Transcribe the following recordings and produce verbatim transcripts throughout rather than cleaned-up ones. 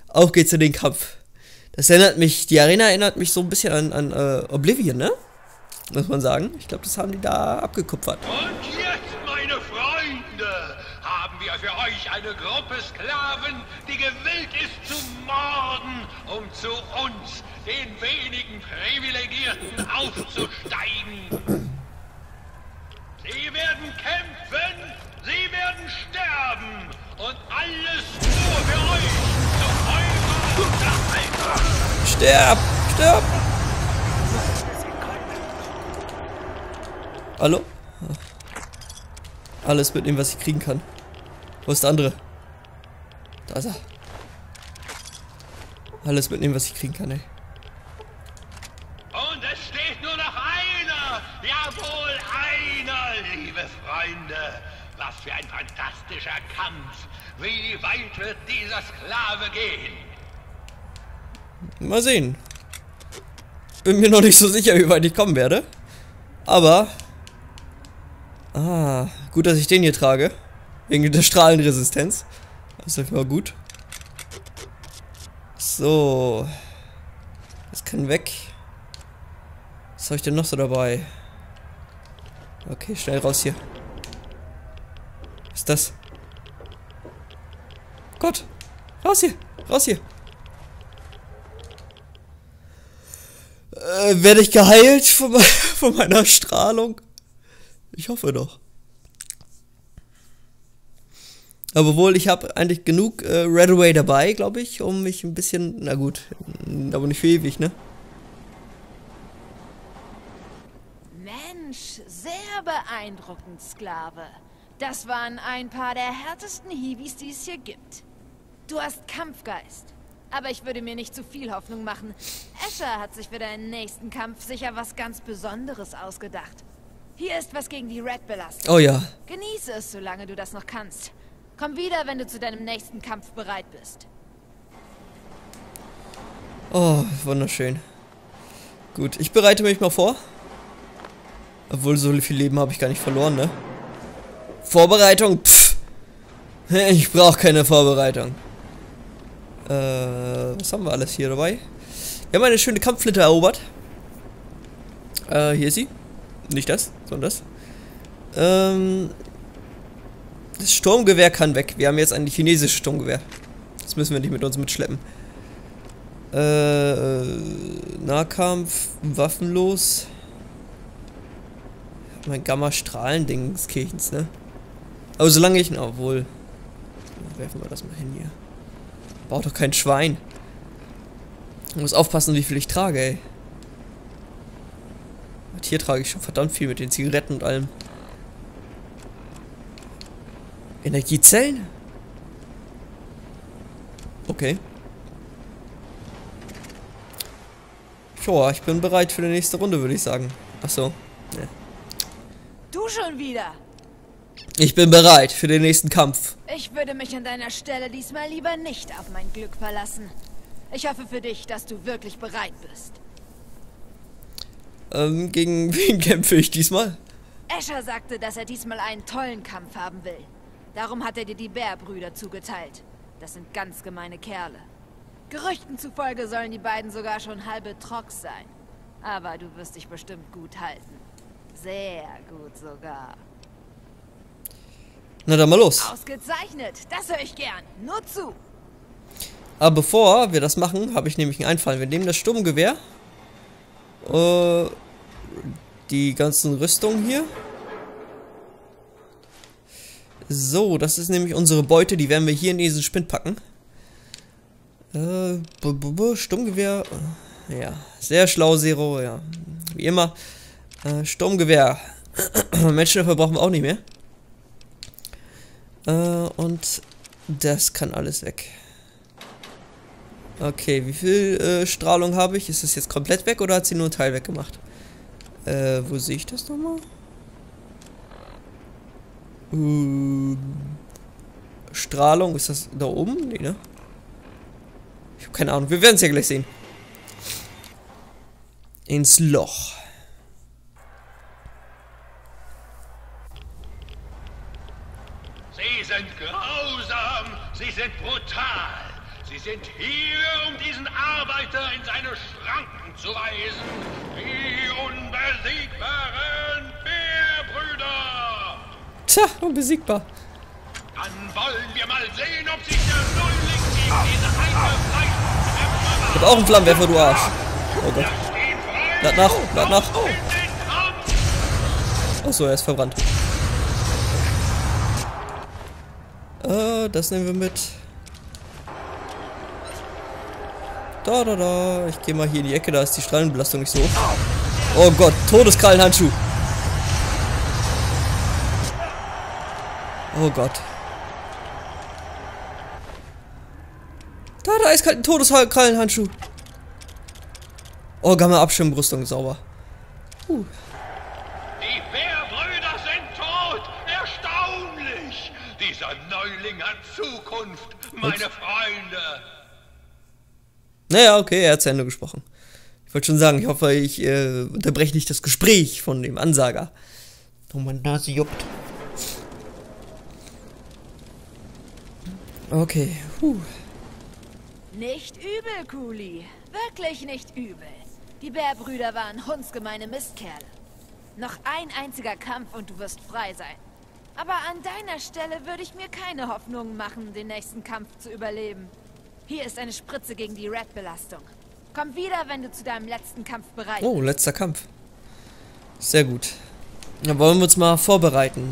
Auf geht's in den Kampf. Das erinnert mich, die Arena erinnert mich so ein bisschen an, an äh, Oblivion, ne? Muss man sagen. Ich glaube, das haben die da abgekupfert. Und jetzt, meine Freunde, haben wir für euch eine Gruppe Sklaven, die gewillt ist zu morden, um zu uns, den wenigen Privilegierten, aufzusteigen. Sie werden kämpfen, sie werden sterben und alles nur für euch zu eurer Unterhaltung. Sterb! Sterb! Hallo? Alles mitnehmen, was ich kriegen kann. Wo ist der andere? Da ist er. Alles mitnehmen, was ich kriegen kann, ey. Und es steht nur noch einer, jawohl einer, liebe Freunde. Was für ein fantastischer Kampf. Wie weit wird dieser Sklave gehen? Mal sehen. Bin mir noch nicht so sicher, wie weit ich kommen werde. Aber... Ah, gut, dass ich den hier trage. Wegen der Strahlenresistenz. Das ist mal gut. So. Das kann weg. Was habe ich denn noch so dabei? Okay, schnell raus hier. Was ist das? Gott! Raus hier! Raus hier! Äh, werde ich geheilt von, me von meiner Strahlung? Ich hoffe doch. Aber wohl, ich habe eigentlich genug äh, Redaway dabei, glaube ich, um mich ein bisschen... Na gut, aber nicht für ewig, ne? Mensch, sehr beeindruckend, Sklave. Das waren ein paar der härtesten Hiwis, die es hier gibt. Du hast Kampfgeist. Aber ich würde mir nicht zu viel Hoffnung machen. Escher hat sich für deinen nächsten Kampf sicher was ganz Besonderes ausgedacht. Hier ist was gegen die Red-Belastung. Oh ja. Genieße es, solange du das noch kannst. Komm wieder, wenn du zu deinem nächsten Kampf bereit bist. Oh, wunderschön. Gut, ich bereite mich mal vor. Obwohl, so viel Leben habe ich gar nicht verloren, ne? Vorbereitung, pff. Ich brauche keine Vorbereitung. Äh, was haben wir alles hier dabei? Wir haben eine schöne Kampfflinte erobert. Äh, hier ist sie. Nicht das, sondern das. Ähm, das Sturmgewehr kann weg. Wir haben jetzt ein chinesisches Sturmgewehr. Das müssen wir nicht mit uns mitschleppen. Äh, Nahkampf, waffenlos. Mein Gamma-Strahlen-Ding des Kirchens, ne? Aber solange ich... Obwohl... Werfen wir das mal hin hier. Braucht doch kein Schwein. Ich muss aufpassen, wie viel ich trage, ey. Und hier trage ich schon verdammt viel mit den Zigaretten und allem. Energiezellen? Okay. Joa, ich bin bereit für die nächste Runde, würde ich sagen. Achso. Ja. Du schon wieder. Ich bin bereit für den nächsten Kampf. Ich würde mich an deiner Stelle diesmal lieber nicht auf mein Glück verlassen. Ich hoffe für dich, dass du wirklich bereit bist. Ähm, gegen wen kämpfe ich diesmal? Escher sagte, dass er diesmal einen tollen Kampf haben will. Darum hat er dir die Bärbrüder zugeteilt. Das sind ganz gemeine Kerle. Gerüchten zufolge sollen die beiden sogar schon halbe Trocks sein. Aber du wirst dich bestimmt gut halten. Sehr gut sogar. Na dann mal los. Ausgezeichnet, das höre ich gern. Nur zu. Aber bevor wir das machen, habe ich nämlich einen Einfall. Wir nehmen das Sturmgewehr. Äh, die ganzen Rüstungen hier. So, das ist nämlich unsere Beute. Die werden wir hier in diesen Spind packen. Äh, b -b -b Sturmgewehr. Ja, sehr schlau, Zero. Ja, wie immer. Äh, Sturmgewehr. Menschenwerfer brauchen wir auch nicht mehr. Äh, und das kann alles weg. Okay, wie viel äh, Strahlung habe ich? Ist das jetzt komplett weg oder hat sie nur einen Teil weggemacht? Äh, wo sehe ich das nochmal? Ähm, Strahlung, ist das da oben? Nee, ne? Ich habe keine Ahnung, wir werden es ja gleich sehen. Ins Loch. Sie sind grausam, sie sind brutal. Sie Sie sind hier, um diesen Arbeiter in seine Schranken zu weisen. Die unbesiegbaren Bärbrüder! Tja, unbesiegbar. Dann wollen wir mal sehen, ob sich der Neuling gegen diese eingefleischten Kämpfer Ich hab auch einen Flammenwerfer, du Arsch. Oh Gott. Lad nach, lad nach. Achso, er ist verbrannt. Äh, das nehmen wir mit. Da, da, da. Ich gehe mal hier in die Ecke, da ist die Strahlenbelastung nicht so hoch. Oh Gott, Todeskrallenhandschuh. Oh Gott. Da, da ist kalt ein Todeskrallenhandschuh. Oh, Gamma-Abschirmbrüstung, sauber. Uh. Die Bärbrüder sind tot! Erstaunlich! Dieser Neuling hat Zukunft, meine Ups. Freunde! Naja, okay, er hat zu Ende gesprochen. Ich wollte schon sagen, ich hoffe, ich äh, unterbreche nicht das Gespräch von dem Ansager. Oh, meine Nase juckt. Okay, huh. Nicht übel, Kuli. Wirklich nicht übel. Die Bärbrüder waren hundsgemeine Mistkerle. Noch ein einziger Kampf und du wirst frei sein. Aber an deiner Stelle würde ich mir keine Hoffnungen machen, den nächsten Kampf zu überleben. Hier ist eine Spritze gegen die Red-Belastung. Komm wieder, wenn du zu deinem letzten Kampf bereit bist. Oh, letzter Kampf. Sehr gut. Dann wollen wir uns mal vorbereiten.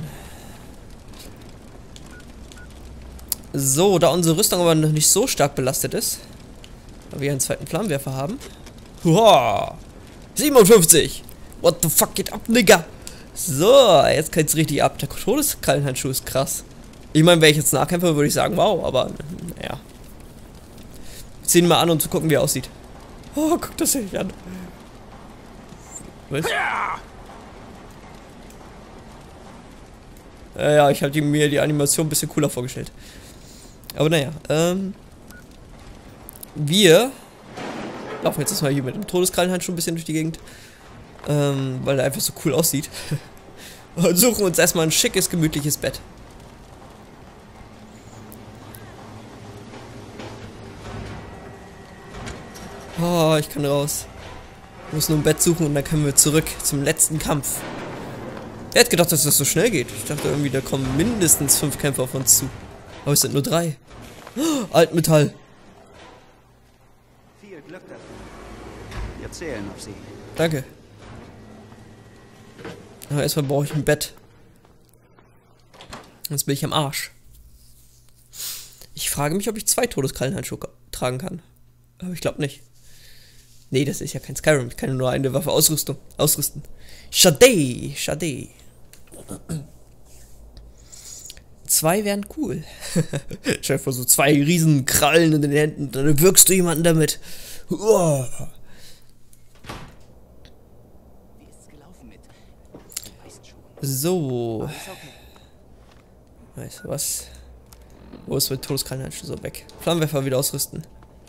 So, da unsere Rüstung aber noch nicht so stark belastet ist, weil wir einen zweiten Flammenwerfer haben. Huah! siebenundfünfzig! What the fuck geht ab, Nigga? So, jetzt geht's richtig ab. Der Todeskrallenhandschuh ist krass. Ich meine, wäre ich jetzt Nahkämpfer, würde ich sagen, wow, aber naja. Wir ziehen ihn mal an, um zu gucken, wie er aussieht. Oh, guck das sich an. Was? Ja, ja, ich hatte mir die Animation ein bisschen cooler vorgestellt. Aber naja, ähm. Wir laufen jetzt erstmal hier mit dem Todeskrallenhandschuh ein bisschen durch die Gegend. Ähm, weil er einfach so cool aussieht. Und suchen uns erstmal ein schickes, gemütliches Bett. Oh, ich kann raus. Ich muss nur ein Bett suchen und dann können wir zurück zum letzten Kampf. Wer hätte gedacht, dass das so schnell geht? Ich dachte irgendwie, da kommen mindestens fünf Kämpfer auf uns zu. Aber es sind nur drei. Oh, Altmetall. Viel Glück dabei. Wir zählen auf Sie. Danke. Aber erstmal brauche ich ein Bett. Jetzt bin ich am Arsch. Ich frage mich, ob ich zwei Todeskrallenhandschuhe tragen kann. Aber ich glaube nicht. Nee, das ist ja kein Skyrim. Ich kann nur eine Waffe ausrüsten. ausrüsten. Schade, schade. Zwei wären cool. Stell dir vor, so zwei riesen Krallen in den Händen und dann wirkst du jemanden damit. Uah. Wie ist's gelaufen mit weißen Schuhen? So. Ist okay. Weißt du was? Wo ist mein Todeskrallenhandschuh so weg? Flammenwerfer wieder ausrüsten.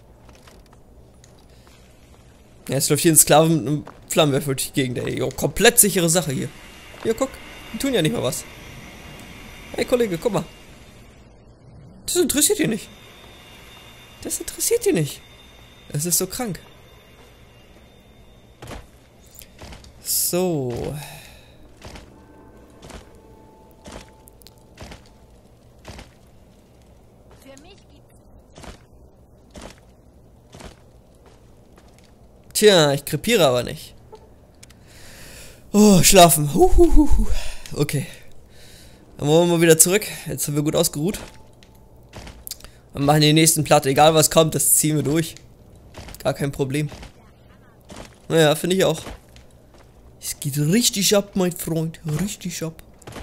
Ja, jetzt läuft hier ein Sklave mit einem Flammenwerfer durch die Gegend, ey. Jo, komplett sichere Sache hier. Hier, guck. Die tun ja nicht mal was. Hey, Kollege, guck mal. Das interessiert dich nicht. Das interessiert dich nicht. Das ist so krank. So. Für mich gibt's Tja, ich krepiere aber nicht. Oh, schlafen. Huhuhuhu. Okay. Dann wollen wir mal wieder zurück. Jetzt sind wir gut ausgeruht. Und machen den nächsten Platte. Egal was kommt, das ziehen wir durch. Gar kein Problem. Naja, finde ich auch. Es geht richtig ab, mein Freund. Richtig ab.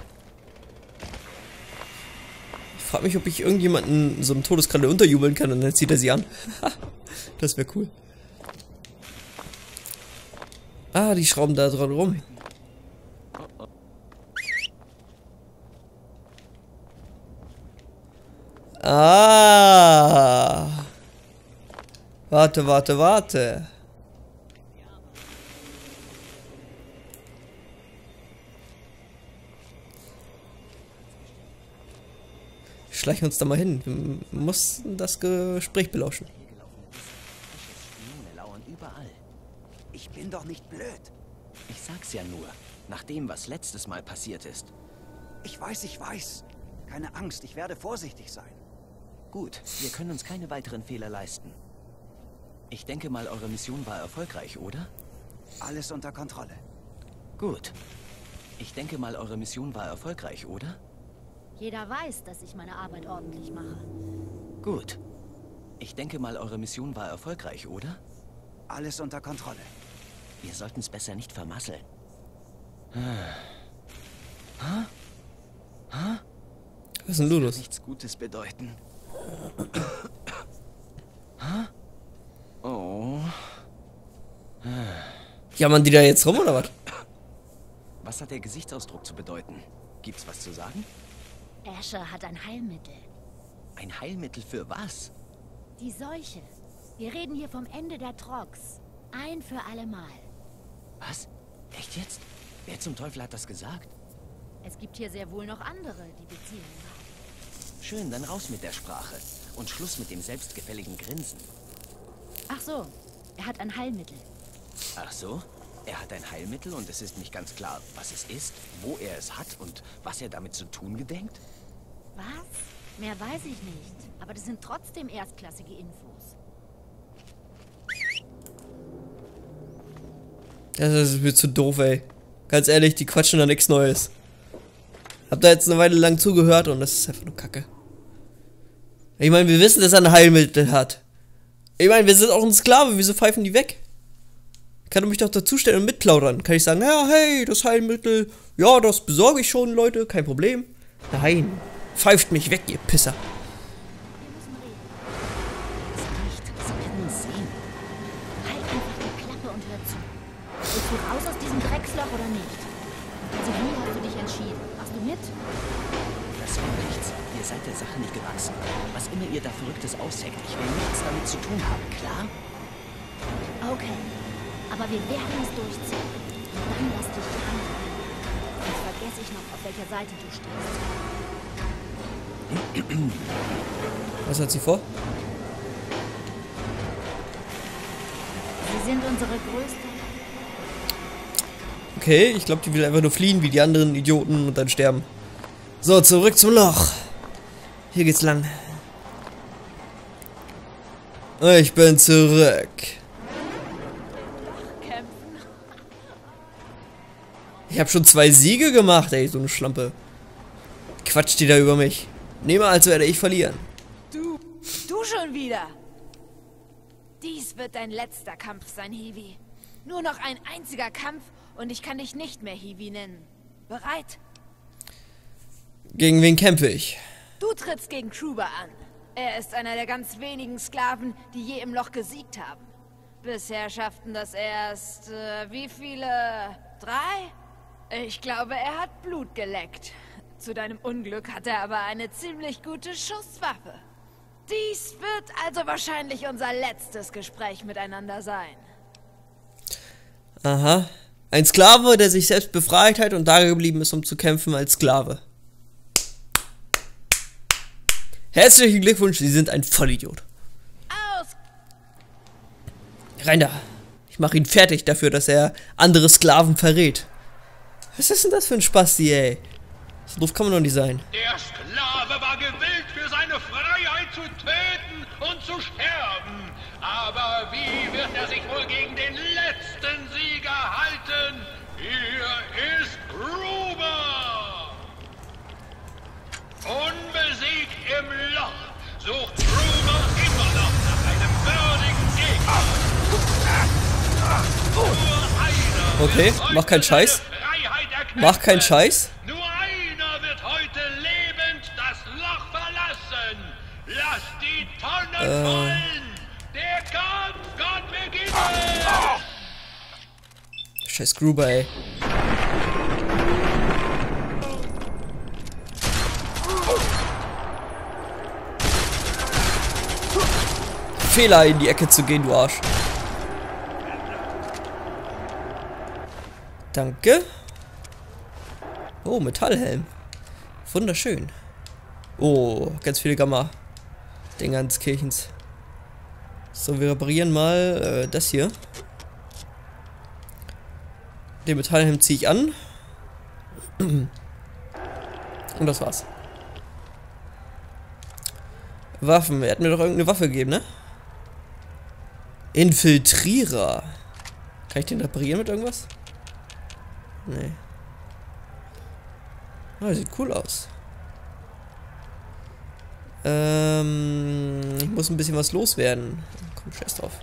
Ich frage mich, ob ich irgendjemanden so einem Todeskralle unterjubeln kann und dann zieht er sie an. Das wäre cool. Ah, die schrauben da dran rum. Ah. Warte, warte, warte. Schleichen uns da mal hin. Wir mussten das Gespräch belauschen. lauern überall. Ich bin doch nicht blöd. Ich sag's ja nur, nach dem, was letztes Mal passiert ist. Ich weiß, ich weiß. Keine Angst, ich werde vorsichtig sein. Gut, wir können uns keine weiteren Fehler leisten. Ich denke mal, eure Mission war erfolgreich, oder? Alles unter Kontrolle. Gut. Ich denke mal, eure Mission war erfolgreich, oder? Jeder weiß, dass ich meine Arbeit ordentlich mache. Gut. Ich denke mal, eure Mission war erfolgreich, oder? Alles unter Kontrolle. Wir sollten es besser nicht vermasseln. Was ist denn du los? Nichts Gutes bedeuten. Oh. Jammern die da jetzt rum, oder was? Was hat der Gesichtsausdruck zu bedeuten? Gibt's was zu sagen? Asher hat ein Heilmittel. Ein Heilmittel für was? Die Seuche. Wir reden hier vom Ende der Trogs. Ein für alle Mal. Was? Echt jetzt? Wer zum Teufel hat das gesagt? Es gibt hier sehr wohl noch andere, die Beziehungen haben. Schön, dann raus mit der Sprache. Und Schluss mit dem selbstgefälligen Grinsen. Ach so, er hat ein Heilmittel. Ach so? Er hat ein Heilmittel und es ist nicht ganz klar, was es ist, wo er es hat und was er damit zu tun gedenkt? Was? Mehr weiß ich nicht. Aber das sind trotzdem erstklassige Infos. Das ist mir zu doof, ey. Ganz ehrlich, die quatschen da nichts Neues. Hab da jetzt eine Weile lang zugehört und das ist einfach nur Kacke. Ich meine, wir wissen, dass er ein Heilmittel hat. Ich meine, wir sind auch ein Sklave, wieso pfeifen die weg? Kann er mich doch dazustellen und mitplaudern. Kann ich sagen, ja, hey, das Heilmittel, ja, das besorge ich schon, Leute, kein Problem. Nein, pfeift mich weg, ihr Pisser. Wir müssen reden. Das nicht. Sie werden uns sehen. Halt einfach die Klappe und hör zu. Willst du raus aus diesem Drecksloch oder nicht? Also wie hast du dich entschieden? Machst du mit? Das wird nichts. Ihr seid der Sache nicht gewachsen. Was immer ihr da Verrücktes ausheckt, ich will nichts damit zu tun haben, klar? Okay. Aber wir werden es durchziehen. Und dann lass dich die Hand rein. Sonst vergesse ich noch, auf welcher Seite du stehst. Was hat sie vor? Sie sind unsere größte. Okay, ich glaube, die will einfach nur fliehen, wie die anderen Idioten und dann sterben. So, zurück zum Loch. Hier geht's lang. Ich bin zurück. Ich habe schon zwei Siege gemacht, ey, so eine Schlampe. Quatscht die da über mich. Nehme, als werde ich verlieren. Du, du schon wieder. Dies wird dein letzter Kampf sein, Hiwi. Nur noch ein einziger Kampf und ich kann dich nicht mehr Hiwi nennen. Bereit? Gegen wen kämpfe ich? Du trittst gegen Kruber an. Er ist einer der ganz wenigen Sklaven, die je im Loch gesiegt haben. Bisher schafften das erst, äh, wie viele? Drei? Ich glaube, er hat Blut geleckt. Zu deinem Unglück hat er aber eine ziemlich gute Schusswaffe. Dies wird also wahrscheinlich unser letztes Gespräch miteinander sein. Aha. Ein Sklave, der sich selbst befreit hat und da geblieben ist, um zu kämpfen als Sklave. Herzlichen Glückwunsch, Sie sind ein Vollidiot. Aus! Rein da. Ich mache ihn fertig dafür, dass er andere Sklaven verrät. Was ist denn das für ein Spasti, ey? So doof kann man doch nicht sein. Der Sklave war gewillt, für seine Freiheit zu töten und zu sterben. Aber wie wird er sich wohl gegen den letzten Sieger halten? Hier ist Kruber! Unbesiegt im Loch sucht Kruber immer noch nach einem würdigen Gegner. Nur einer Okay, wird mach keinen heute Scheiß. seine Freiheit erkämpfen. Mach keinen Scheiß. Nur einer wird heute lebend das Loch verlassen. Lass die Tonnen Äh. fallen. Der Kampf kann beginnen. Scheiß Gruber, ey. Fehler, in die Ecke zu gehen, du Arsch. Danke. Oh, Metallhelm. Wunderschön. Oh, ganz viele Gamma. Den ganzen Kirchens. So, wir reparieren mal äh, das hier. Den Metallhelm ziehe ich an. Und das war's. Waffen. Er hat mir doch irgendeine Waffe gegeben, ne? Infiltrierer. Kann ich den reparieren mit irgendwas? Nee. Oh, sieht cool aus. Ähm, ich muss ein bisschen was loswerden. Komm, scheiß drauf.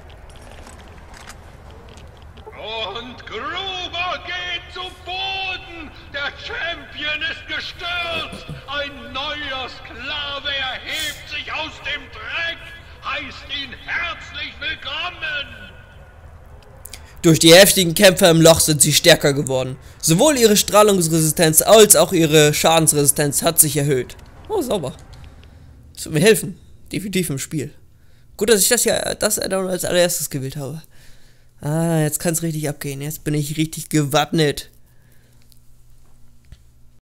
Und Gruber geht zu Boden. Der Champion ist gestürzt. Ein neuer Sklave erhebt sich aus dem Dreck. Heißt ihn herzlich willkommen. Durch die heftigen Kämpfe im Loch sind sie stärker geworden. Sowohl ihre Strahlungsresistenz als auch ihre Schadensresistenz hat sich erhöht. Oh, sauber. Das wird mir helfen. Definitiv im Spiel. Gut, dass ich das ja das Add-on als allererstes gewählt habe. Ah, jetzt kann es richtig abgehen. Jetzt bin ich richtig gewappnet.